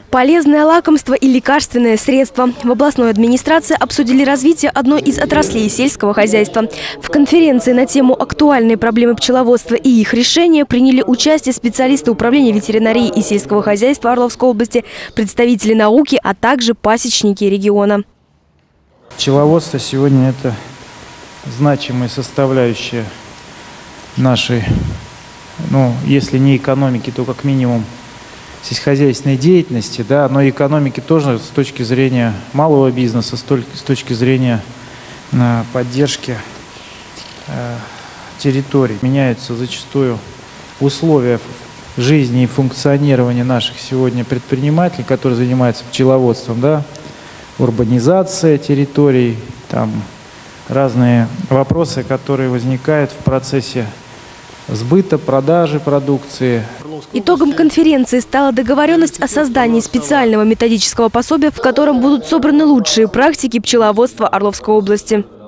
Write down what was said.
Полезное лакомство и лекарственное средство. В областной администрации обсудили развитие одной из отраслей сельского хозяйства. В конференции на тему «Актуальные проблемы пчеловодства и их решения» приняли участие специалисты управления ветеринарии и сельского хозяйства Орловской области, представители науки, а также пасечники региона. Пчеловодство сегодня – это значимая составляющая нашей, если не экономики, то как минимум сельскохозяйственной деятельности, да, но и экономики тоже с точки зрения малого бизнеса, с точки зрения поддержки территорий. Меняются зачастую условия жизни и функционирования наших сегодня предпринимателей, которые занимаются пчеловодством, да, урбанизация территорий, там разные вопросы, которые возникают в процессе сбыта, продажи продукции. Итогом конференции стала договоренность о создании специального методического пособия, в котором будут собраны лучшие практики пчеловодства Орловской области.